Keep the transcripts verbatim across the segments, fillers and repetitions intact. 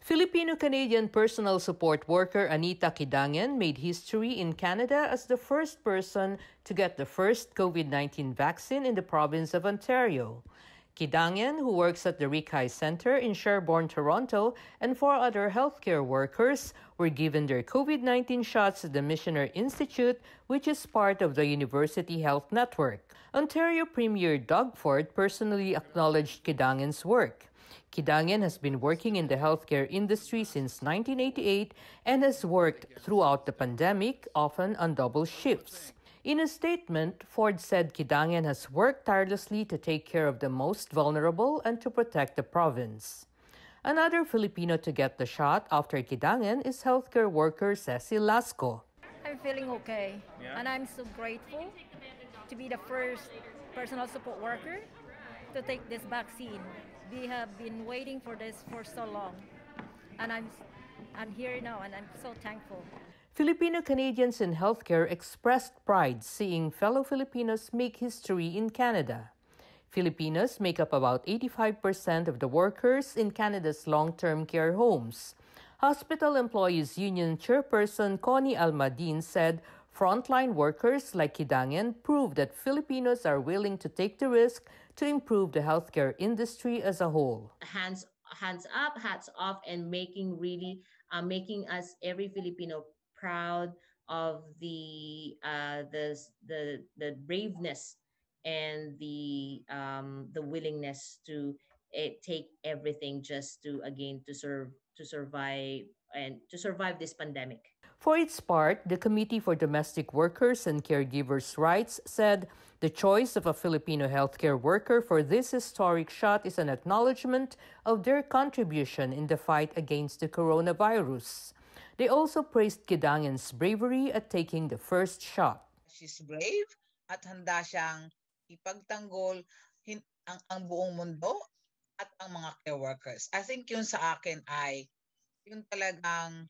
Filipino-Canadian personal support worker Anita Quidangen made history in Canada as the first person to get the first COVID nineteen vaccine in the province of Ontario. Quidangen, who works at the Rikai Center in Sherbourne, Toronto, and four other healthcare workers were given their COVID nineteen shots at the Missioner Institute, which is part of the University Health Network. Ontario Premier Doug Ford personally acknowledged Quidangen's work. Quidangen has been working in the healthcare industry since nineteen eighty-eight and has worked throughout the pandemic, often on double shifts. In a statement, Ford said Quidangen has worked tirelessly to take care of the most vulnerable and to protect the province. Another Filipino to get the shot after Quidangen is healthcare worker Cecil Lasco. I'm feeling okay, yeah. And I'm so grateful to be the first personal support worker to take this vaccine. We have been waiting for this for so long, and I'm, I'm here now, and I'm so thankful. Filipino Canadians in healthcare expressed pride seeing fellow Filipinos make history in Canada. Filipinos make up about eighty-five percent of the workers in Canada's long-term care homes. Hospital Employees Union Chairperson Connie Almadin said frontline workers like Quidangen prove that Filipinos are willing to take the risk to improve the healthcare industry as a whole. Hands, hands up, hats off, and making really uh, making us every Filipino proud of the uh, the the the braveness and the um, the willingness to uh, take everything just to again to serve to survive and to survive this pandemic. For its part, the Committee for Domestic Workers and Caregivers' Rights said the choice of a Filipino healthcare worker for this historic shot is an acknowledgement of their contribution in the fight against the coronavirus. They also praised Quidangen's bravery at taking the first shot. She's brave at handa siyang ipagtanggol ang, ang buong mundo at ang mga care workers. I think yun sa akin ay yun talagang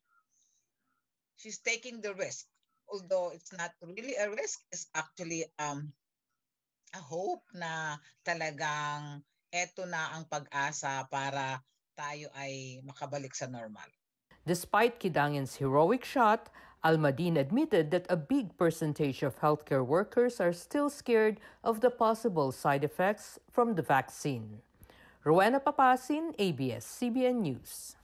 she's taking the risk. Although it's not really a risk, it's actually um, a hope na talagang eto na ang pag-asa para tayo ay makabalik sa normal. Despite Quidangen's heroic shot, Almadin admitted that a big percentage of healthcare workers are still scared of the possible side effects from the vaccine. Rowena Papasin, A B S C B N News.